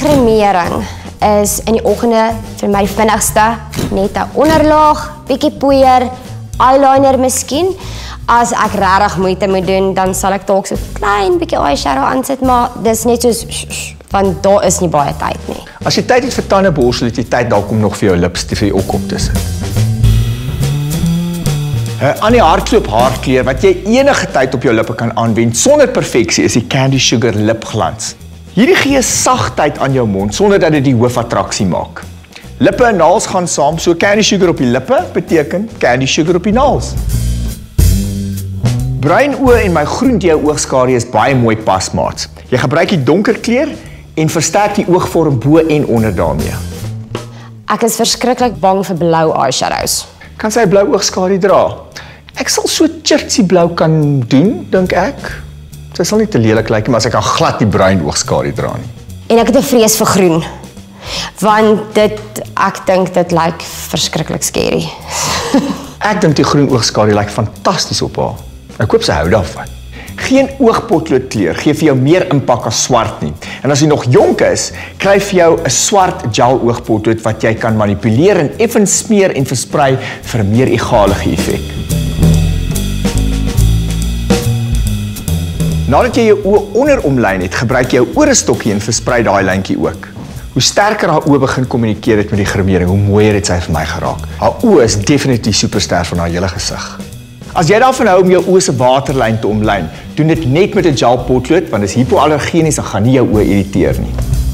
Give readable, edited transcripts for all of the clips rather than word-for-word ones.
gremering is in die oggende vir my vinnigste, net 'n onderlaag, bietjie poeier, eyeliner miskien. As ek regtig moeite moet doen, dan sal ek dalk so klein bietjie eyeshadow aansit, maar dis net soos want daar is nie baie tyd nie. As jy tyd het vir tandeborsel, het jy tyd dalk om nog vir jou lipstif vir jou kop te sit. 'n Ander hardloop haarkleur wat jy enige tyd op jou lippe kan aanwend sonder perfeksie is die Candy Sugar lipglans. Hierdie gee sagtheid aan jou mond sonder dat dit die hoofattraksie maak. Lippe en naels gaan saam, so Candy Sugar op die lippe beteken Candy Sugar op die naels. Bruin oë en my groen jou oogskare is baie mooi pasmaats. Jy gebruik die donker kleur en versterk die oogvorm bo en onder daarmee. Ek is verskriklik bang vir blou eyeshadows. Kan sy blou oogskare dra? Ek sal so churchy blou kan doen, dink ek. Sy sal nie te lelik lyk nie, maar sy kan glad die bruin oogskare dra nie. En ek het 'n vrees vir groen. Want ek dink dit lyk verskriklik scary. Ek dink die groen oogskare lyk fantasties op haar. Ek hoop sy hou daarvan. Geen oogpotloodkleur gee vir jou meer impak as swart nie. En as jy nog jonk is, kry vir jou 'n swart gel oogpotlood wat jy kan manipuleer en effens smeer en versprei vir 'n meer egalige effek. Nadat jy jou oë onderomlyn het, gebruik jy jou orestokkie en versprei daai lyntjie ook. Hoe sterker haar oë begin kommunikeer het met die gremering, hoe mooier het sy vir my geraak. Haar oë is definitief superster van haar hele gesig. As jy daarvan hou om jou oë se waterlyn te omlyn, doen dit net met 'n gel potlood want dit is hipoallergenies en gaan nie jou oë irriteer nie.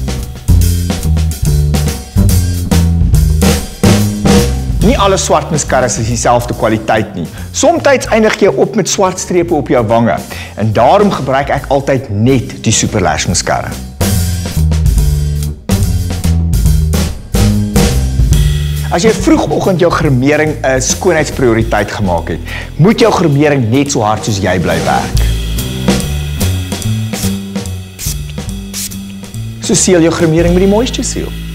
Nie alle swart mascaras is dieselfde kwaliteit nie. Somstyds eindig jy op met swart strepe op jou wange en daarom gebruik ek altyd net die Super Lash mascara. As jy vroegoggend jou gremering 'n skoonheidsprioriteit gemaak het, moet jou gremering net so hard soos jy bly werk. So seël jou gremering met die Moisture Seal.